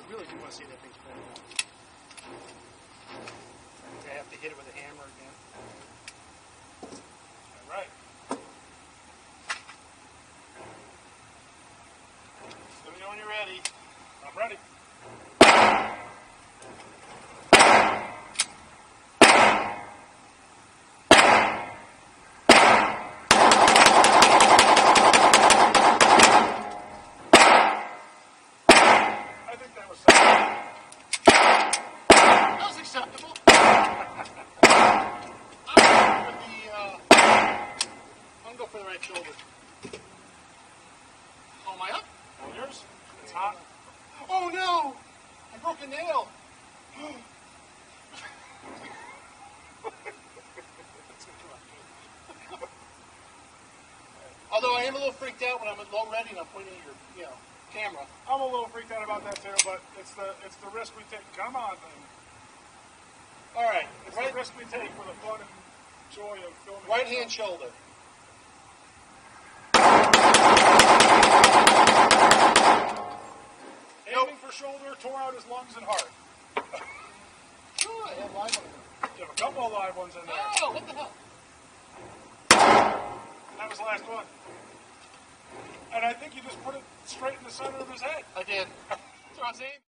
really do want to see that thing spin around. I have to hit it with a hammer again. All right. Let me know when you're ready. I'm ready. I think that was something. That was acceptable. I'm going to go for the right shoulder. Oh, am I up? All yours. It's hot. Oh no! I broke a nail. Although I am a little freaked out when I'm at low ready and I'm pointing at your, camera. I'm a little freaked out about that too, but it's the risk we take. Come on, man. All right. It's the risk we take for the fun and joy of filming. Right hand shoulder. Aiming for shoulder, tore out his lungs and heart. Oh, I have live on there. You have a couple of live ones in there. Oh, what the hell? That was the last one. And I think you just put it straight in the center of his head. I did. So I was aiming.